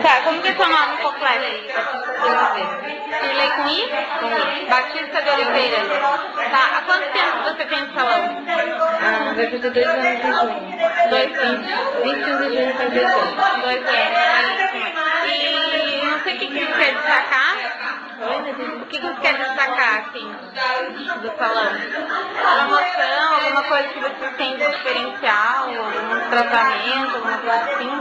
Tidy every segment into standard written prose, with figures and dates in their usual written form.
Tá, como que é seu nome completo? Shirley com I? Batista de Oliveira. Tá, há quanto tempo você tem no salão? Vai fazer 2 anos em junho. 21 de junho faz 2 anos. 2 anos. E não sei o que você quer destacar. O que você quer destacar, assim, do salão? Promoção, alguma coisa que você tem de diferencial, algum tratamento, alguma coisa assim?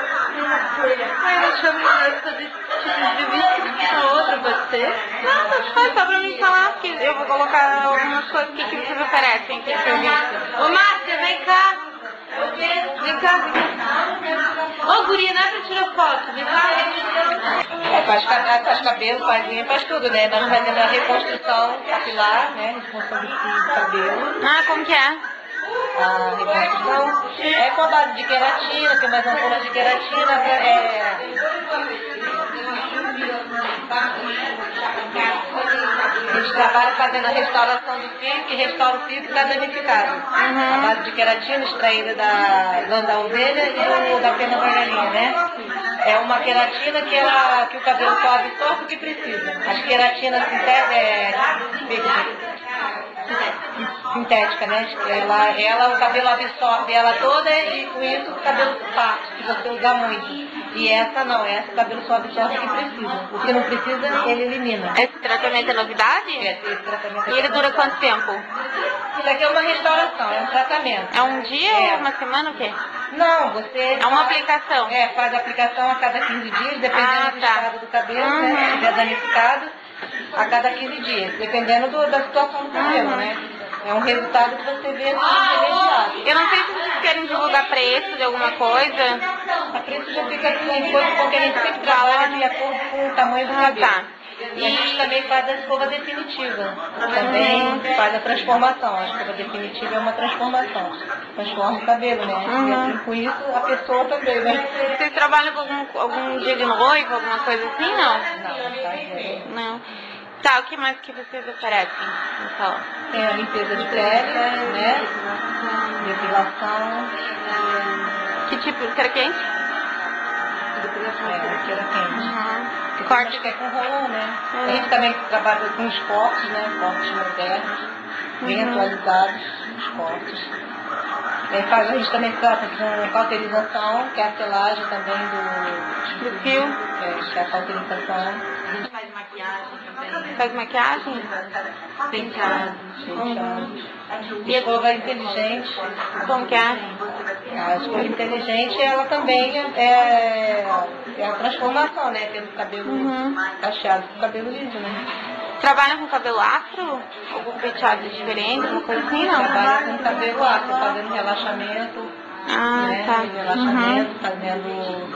Eu chamo de tipo de vista para outra, pode ser? Não, mas faz só pra me falar, que eu vou colocar algumas coisas que vocês oferecem aqui em serviço. Ô Márcia, vem cá! Vem cá, vem cá. Ô guria, não é pra tirar foto, vem cá. Faz cabelo, faz tudo, né? Nós fazemos a reconstrução capilar, né? Reconstrução do cabelo. Ah, como que é? A reconstrução é com a base de queratina, tem mais ampolas de queratina, a gente trabalha fazendo a restauração do fio, que restaura o fio que está danificado. A base de queratina extraída da lã da ovelha e da pena da galinha, né? É uma queratina que o cabelo só absorve o que precisa. As queratinas sintética, né? O cabelo absorve ela toda e com isso o cabelo parte, se você usar muito. E essa não, essa o cabelo só absorve o que precisa. O que não precisa, ele elimina. Esse tratamento é novidade? Esse tratamento E ele dura quanto tempo? Isso aqui é uma restauração, é um tratamento. É um dia ou uma semana o quê? Não, você... É uma aplicação? Faz a aplicação a cada 15 dias, dependendo do estado do cabelo, né? Se estiver danificado, a cada 15 dias, dependendo da situação do cabelo, né? É um resultado que você vê assim, imediato. Eu não sei se vocês querem divulgar preço de alguma coisa. A preço já fica assim, porque a gente sempre trabalha de acordo com o tamanho do cabelo. Tá. E a gente também faz a escova definitiva. Também faz a transformação. A escova definitiva é uma transformação. Transforma o cabelo, né? E assim, com isso, a pessoa também, né? Vocês trabalham com algum dia de noivo, alguma coisa assim, não? Não, faz Não. Tá, o que mais que vocês oferecem no salão? Tem a limpeza de pele, né? Depilação. Que tipo? Cera quente? Cera quente. Corte que é com rolão, né? A gente também trabalha com os cortes, né? Cortes modernos, bem atualizados, os cortes. A gente também trata com cauterização, que é a selagem também do fio. Que é a cauterização. A gente faz maquiagem também. Faz maquiagem? Penteado. E escova inteligente. Como que é? A escova inteligente, ela também é a transformação, né? Pelo cabelo cacheado pro cabelo liso, né? Trabalha com cabelo afro? Algum penteado diferente, alguma coisa assim, não? Trabalha com cabelo afro, fazendo relaxamento. Né? Tá. Relaxamento, fazendo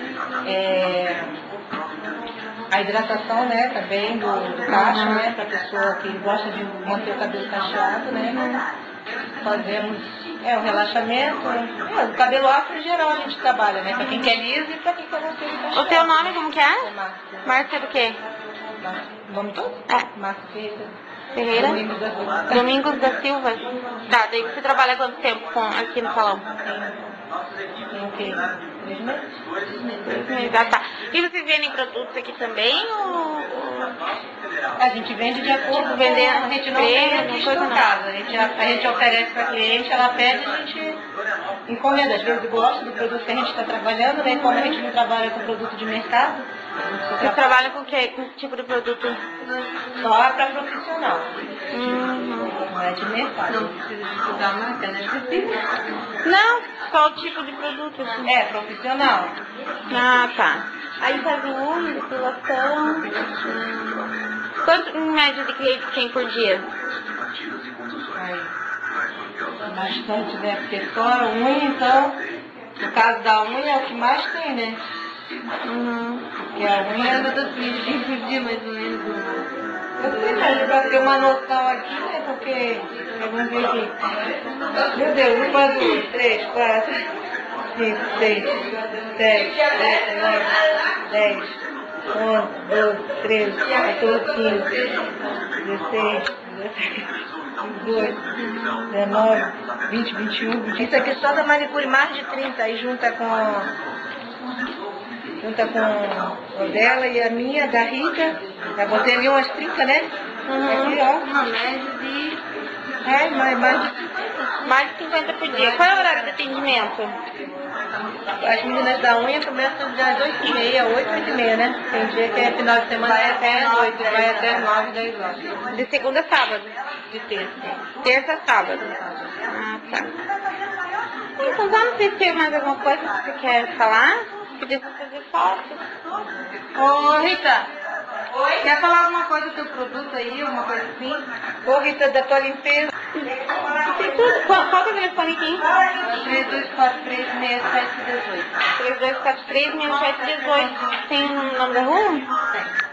a hidratação, né? Também do cacho, né? Pra pessoa que gosta de manter o cabelo cacheado, né? Fazemos o relaxamento. O cabelo afro em geral a gente trabalha, né? Pra quem quer liso e pra quem quer manter o cacheado. O teu nome como que é? Márcia. Márcia do quê? O nome todo? Márcia Ferreira? Domingos da Silva. Domingos da Silva. Tá, daí você trabalha há quanto tempo aqui no salão? Tem o quê? 3 meses? 2 meses. Ah, tá. E vocês vendem produtos aqui também ou... A gente vende de acordo com vender a gente não vende estocado. A gente oferece para a cliente, ela pede, a gente encomenda. Às vezes gosta do produto que a gente está trabalhando, né? Como a gente não trabalha com produto de mercado. Vocês trabalham com que tipo de produto? Só para profissional. Não é de mercado. Não precisa divulgar a marca, né? Não, só o tipo de produto. Assim. É, profissional. Ah, tá. Aí faz o uso, depilação. Quanto em média de cliente tem por dia? Bastante, né? Porque só a unha, então, no caso da unha é o que mais tem, né? Porque a unha é dos 20 por dia, mais ou menos. Eu sei, mas pra ter uma noção aqui, né? Porque, vamos ver aqui. Meu Deus, 1, 2, 3, 4, 5, 6, 7, 8, 9, 10, 11, 12, 13, 14, 15, 16, 18, 19, 20, 21, 22. Isso aqui só da manicure mais de 30, aí junta com junta com o dela e a minha, da Rita. Eu botei ali umas 30, né? Aqui, ó. Uma média de... mais de 50. Mais de 50 por dia. Qual é o horário de atendimento? As meninas da unha começam das 8h30, 8h30, né? Tem dia que é final de semana, vai até as 8, vai até 9, 10 horas. De segunda a sábado? De terça. Terça a sábado. Ah, tá. Então, não sei se tem mais alguma coisa que você quer falar. Podia fazer foto. Ô, Rita. Oi? Quer falar alguma coisa do teu produto aí, alguma coisa assim? Ô, Rita, da tua limpeza. Tem tudo. Qual é o telefone aqui? 3243-6718. 3243-6718. Tem o nome da rua?